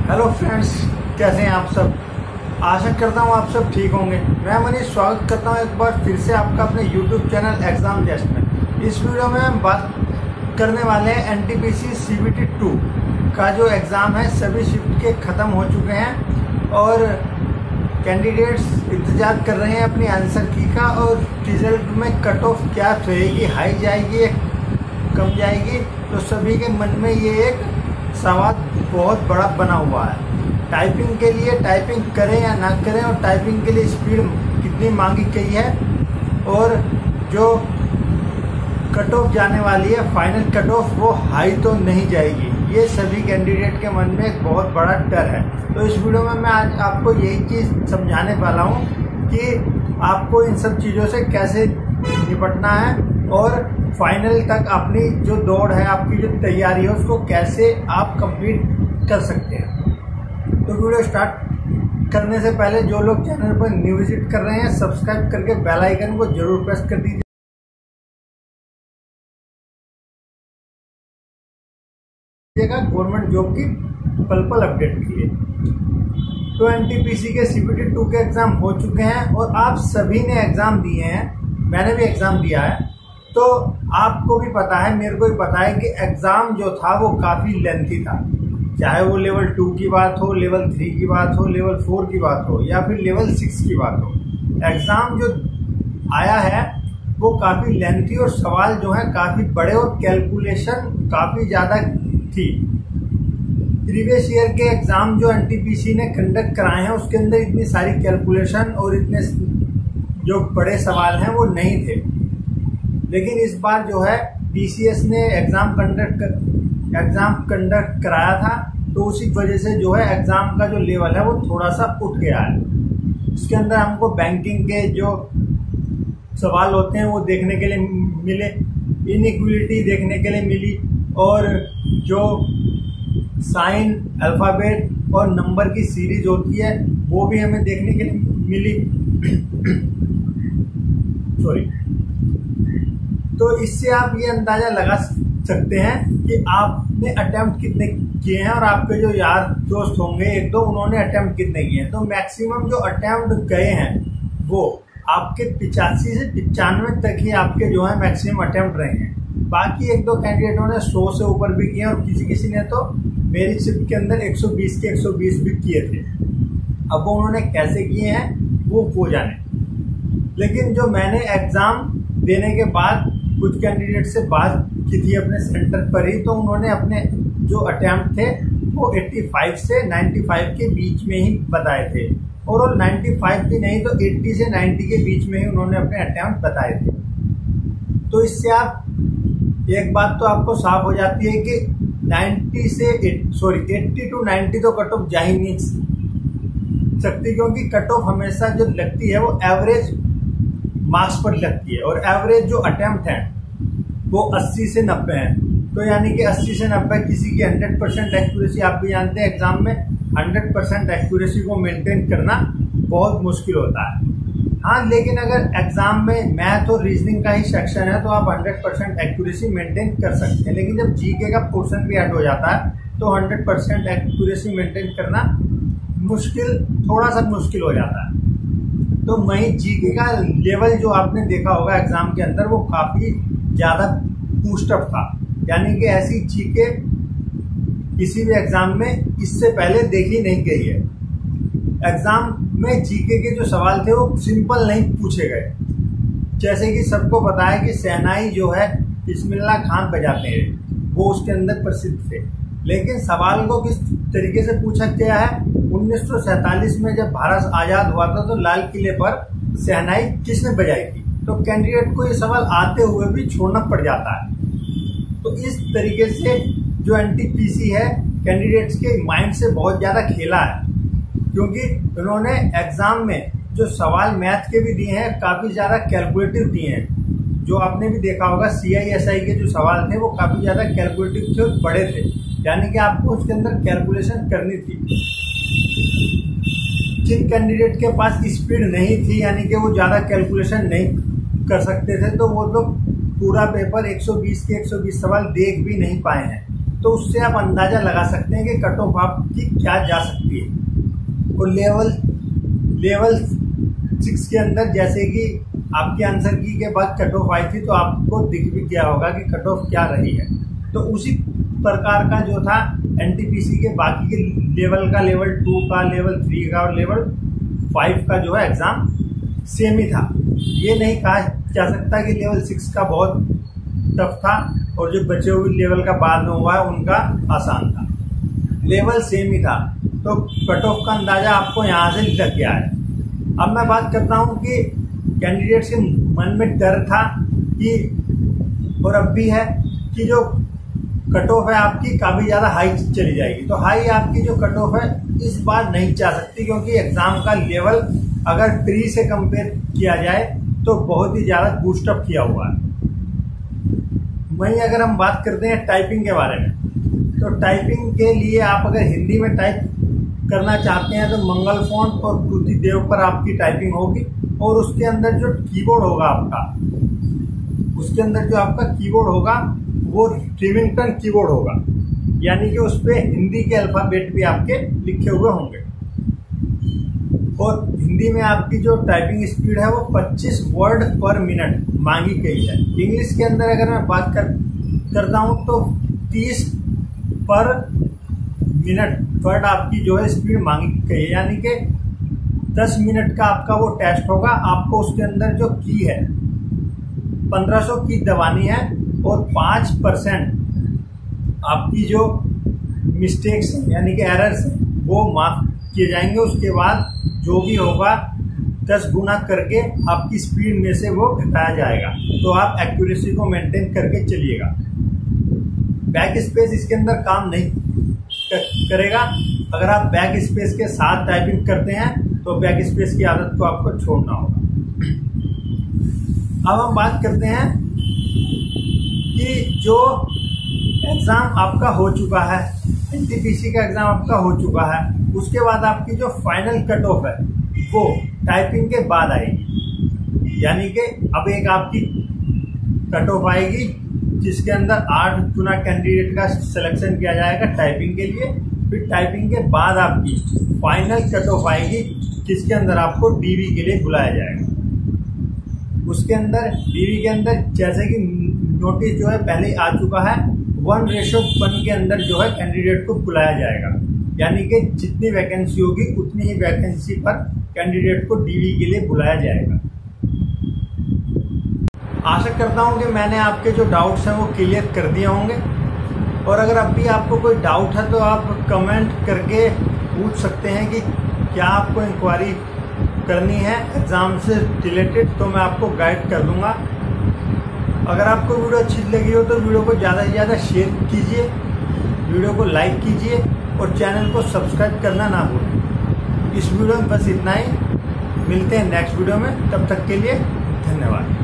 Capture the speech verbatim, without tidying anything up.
Hello friends, कैसे हैं आप सब। आशा करता हूँ आप सब ठीक होंगे। मैं मनीष स्वागत करता हूँ एक बार फिर से आपका अपने यूट्यूब चैनल एग्ज़ाम जस्ट में। इस वीडियो में हम बात करने वाले हैं N T P C C B T two का जो एग्ज़ाम है सभी शिफ्ट के ख़त्म हो चुके हैं और कैंडिडेट्स इंतज़ार कर रहे हैं अपनी आंसर की का और रिजल्ट में कट ऑफ क्या रहेगी, हाई जाएगी कम जाएगी। तो सभी के मन में ये एक सवाल बहुत बड़ा बना हुआ है। टाइपिंग के लिए टाइपिंग करें या ना करें और टाइपिंग के लिए स्पीड कितनी मांगी गई है और जो कट ऑफ जाने वाली है फाइनल कट ऑफ वो हाई तो नहीं जाएगी। ये सभी कैंडिडेट के मन में एक बहुत बड़ा डर है। तो इस वीडियो में मैं आज आपको यही चीज़ समझाने वाला हूँ कि आपको इन सब चीज़ों से कैसे निपटना है और फाइनल तक अपनी जो दौड़ है, आपकी जो तैयारी है, उसको कैसे आप कंप्लीट कर सकते हैं। तो वीडियो स्टार्ट करने से पहले जो लोग चैनल पर न्यू विजिट कर रहे हैं सब्सक्राइब करके बेल आइकन को जरूर प्रेस कर दीजिए गवर्नमेंट जॉब की पल पल अपडेट के लिए। तो एन टी पी सी के सी बी टी टू के एग्जाम हो चुके हैं और आप सभी ने एग्जाम दिए हैं, मैंने भी एग्जाम दिया है। तो आपको भी पता है, मेरे को भी पता है कि एग्जाम जो था वो काफी लेंथी था। चाहे वो लेवल टू की बात हो, लेवल थ्री की बात हो, लेवल फोर की बात हो या फिर लेवल सिक्स की बात हो, एग्जाम जो आया है वो काफी लेंथी और सवाल जो है काफी बड़े और कैलकुलेशन काफी ज्यादा थी। प्रीवियस ईयर के एग्जाम जो एन टी पी सी ने कंडक्ट कराए हैं उसके अंदर इतनी सारी कैलकुलेशन और इतने जो बड़े सवाल हैं वो नहीं थे। लेकिन इस बार जो है टी सी एस ने एग्जाम कंडक्ट एग्जाम कंडक्ट कराया था तो उसी वजह से जो है एग्जाम का जो लेवल है वो थोड़ा सा उठ गया है। इसके अंदर हमको बैंकिंग के जो सवाल होते हैं वो देखने के लिए मिले, इनइक्वलिटी देखने के लिए मिली और जो साइन, अल्फाबेट और नंबर की सीरीज होती है वो भी हमें देखने के लिए मिली। सॉरी। तो इससे आप ये अंदाजा लगा सकते हैं कि आपने अटेम्प्ट कितने किए हैं और आपके जो यार दोस्त होंगे एक दो, उन्होंने अटेम्प्ट कितने किए हैं। तो मैक्सिमम जो अटेम्प्ट गए हैं वो आपके पिचासी से पिचानवे तक ही आपके जो है मैक्सिमम अटेम्प्ट रहे हैं। बाकी एक दो कैंडिडेटों ने सौ से ऊपर भी किए और किसी किसी ने तो मेरी शिफ्ट के अंदर एक सौ बीस के एक सौ बीस भी किए थे। अब वो उन्होंने कैसे किए हैं वो वो जाने। लेकिन जो मैंने एग्जाम देने के बाद कुछ कैंडिडेट से बात की थी अपने सेंटर पर ही, तो उन्होंने अपने जो अटेम्प्ट थे वो पचासी से पचानवे के बीच में ही बताए थे और वो पचानवे की नहीं तो अस्सी से नब्बे के बीच में ही उन्होंने अपने अटेम्प्ट बताए थे। तो इससे आप एक बात तो आपको साफ हो जाती है कि नब्बे से सॉरी अस्सी टू नब्बे तो कट ऑफ जा ही नहीं सकती, क्योंकि कट ऑफ हमेशा जो लगती है वो एवरेज मार्क्स पर लगती है और एवरेज जो अटेम्प्ट है वो अस्सी से नब्बे है। तो यानी कि अस्सी से नब्बे किसी की सौ परसेंट एक्यूरेसी, आप भी जानते हैं एग्जाम में सौ परसेंट एक्यूरेसी को मेंटेन करना बहुत मुश्किल होता है। हाँ, लेकिन अगर एग्जाम में मैथ और रीजनिंग का ही सेक्शन है तो आप सौ परसेंट एक्यूरेसी मेंटेन कर सकते हैं। लेकिन जब जीके का पोर्शन भी ऐड हो जाता है तो सौ परसेंट एक्यूरेसी मेंटेन करना मुश्किल, थोड़ा सा मुश्किल हो जाता है। तो वही जीके का लेवल जो आपने देखा होगा एग्जाम के अंदर वो काफी ज्यादा बूस्टअप था। यानी कि ऐसी जीके किसी भी एग्जाम में इससे पहले देखी नहीं गई है। एग्जाम में जीके के जो सवाल थे वो सिंपल नहीं पूछे गए। जैसे कि सबको पता है कि शहनाई जो है बिस्मिल्लाह खान बजाते हैं, वो उसके अंदर प्रसिद्ध थे। लेकिन सवाल को किस तरीके से पूछा गया है, उन्नीस सौ सैतालीस में जब भारत आजाद हुआ था तो लाल किले पर शहनाई किसने बजाई थी। तो कैंडिडेट को ये सवाल आते हुए भी छोड़ना पड़ जाता है। तो इस तरीके से जो एन टी पी सी है कैंडिडेट्स के माइंड से बहुत ज्यादा खेला है, क्योंकि उन्होंने एग्जाम में जो सवाल मैथ के भी दिए हैं काफी ज्यादा कैलकुलेटिव दिए हैं। जो आपने भी देखा होगा सी आई एस आई के जो सवाल थे वो काफी ज्यादा कैलकुलेटिव थे और बड़े थे, यानी कि आपको उसके अंदर कैलकुलेशन करनी थी। जिन कैंडिडेट के पास स्पीड नहीं थी, यानी कि वो ज्यादा कैलकुलेशन नहीं कर सकते थे, तो वो लोग पूरा पेपर एक सौ बीस के एक सौ बीस सवाल देख भी नहीं पाए हैं। तो उससे आप अंदाजा लगा सकते हैं कि कट ऑफ आपकी क्या जा सकती है। और लेवल लेवल सिक्स के अंदर जैसे कि आपके आंसर की के बाद कट ऑफ आई थी, तो आपको दिख भी गया होगा कि कट ऑफ क्या रही है। तो उसी प्रकार का जो था एनटीपीसी के बाकी के लेवल का, लेवल टू का, लेवल थ्री का और लेवल फाइव का जो है एग्जाम सेम ही था। ये नहीं कहा जा सकता कि लेवल सिक्स का बहुत टफ था और जो बचे हुए लेवल का बाद में हुआ है उनका आसान था। लेवल सेम ही था, तो कट ऑफ का अंदाजा आपको यहाँ से लग गया है। अब मैं बात करता हूँ कि कैंडिडेट के मन में डर था कि, और अब भी है, कि जो कट ऑफ है आपकी काफी ज्यादा हाई चली जाएगी। तो हाई आपकी जो कट ऑफ है इस बार नहीं जा सकती, क्योंकि एग्जाम का लेवल अगर प्री से कंपेयर किया जाए तो बहुत ही ज्यादा बूस्टअप किया हुआ है। वहीं अगर हम बात करते हैं टाइपिंग के बारे में, तो टाइपिंग के लिए आप अगर हिंदी में टाइप करना चाहते हैं तो मंगल फॉन्ट और बुद्धिदेव पर आपकी टाइपिंग होगी, और उसके अंदर जो कीबोर्ड होगा आपका, उसके अंदर जो आपका कीबोर्ड होगा वो रिमिंगटन कीबोर्ड होगा, यानी कि उस पर हिंदी के अल्फाबेट भी आपके लिखे हुए होंगे। और हिंदी में आपकी जो टाइपिंग स्पीड है वो पच्चीस वर्ड पर मिनट मांगी गई है। इंग्लिश के अंदर अगर मैं बात कर करता हूं तो तीस पर मिनट वर्ड आपकी जो है स्पीड मांगी गई है, यानी कि दस मिनट का आपका वो टेस्ट होगा। आपको उसके अंदर जो की है पंद्रह सौ की दबानी है, और पाँच परसेंट आपकी जो मिस्टेक्स हैं यानी कि एरर्स हैं वो माफ किए जाएंगे। उसके बाद जो भी होगा दस गुना करके आपकी स्पीड में से वो घटाया जाएगा। तो आप एक्यूरेसी को मेंटेन करके चलिएगा। बैक स्पेस इसके अंदर काम नहीं करेगा। अगर आप बैक स्पेस के साथ टाइपिंग करते हैं तो बैक स्पेस की आदत को आपको छोड़ना होगा। अब हम बात करते हैं कि जो एग्जाम आपका हो चुका है, एनटीपीसी का एग्जाम आपका हो चुका है, उसके बाद आपकी जो फाइनल कट ऑफ है वो टाइपिंग के बाद आएगी। यानी कि अब एक आपकी कट ऑफ आएगी जिसके अंदर आठ गुना कैंडिडेट का सिलेक्शन किया जाएगा टाइपिंग के लिए। फिर टाइपिंग के बाद आपकी फाइनल कट ऑफ आएगी जिसके अंदर आपको डीवी के लिए बुलाया जाएगा। उसके अंदर डीवी के अंदर जैसे कि नोटिस जो है पहले आ चुका है, वन रेशो वन के अंदर जो है कैंडिडेट को बुलाया जाएगा। यानी कि जितनी वैकेंसी होगी उतनी ही वैकेंसी पर कैंडिडेट को डीवी के लिए बुलाया जाएगा। आशा करता हूं कि मैंने आपके जो डाउट्स हैं वो क्लियर कर दिए होंगे, और अगर अब भी आपको कोई डाउट है तो आप कमेंट करके पूछ सकते हैं कि क्या आपको इंक्वायरी करनी है एग्जाम से रिलेटेड, तो मैं आपको गाइड कर दूंगा। अगर आपको वीडियो अच्छी लगी हो तो वीडियो को ज़्यादा से ज़्यादा शेयर कीजिए, वीडियो को लाइक कीजिए और चैनल को सब्सक्राइब करना ना भूलें। इस वीडियो में बस इतना ही। मिलते हैं नेक्स्ट वीडियो में, तब तक के लिए धन्यवाद।